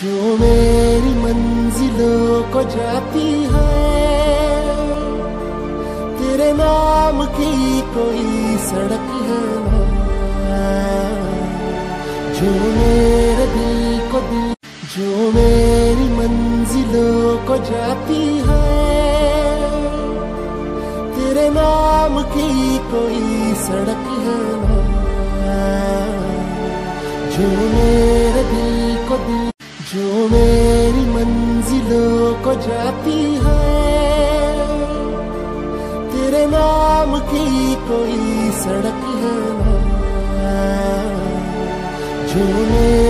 जो मेरी मंजिलों को जाती है, तेरे नाम की कोई सड़क है ना, जो मेरे दिल को दिल, जो मेरी मंजिलों को जाती है, तेरे नाम की कोई सड़क है ना, जो मेरे दिल को दिल, जो मेरी मंजिलों को जाती है, तेरे नाम की कोई सड़क है ना, जो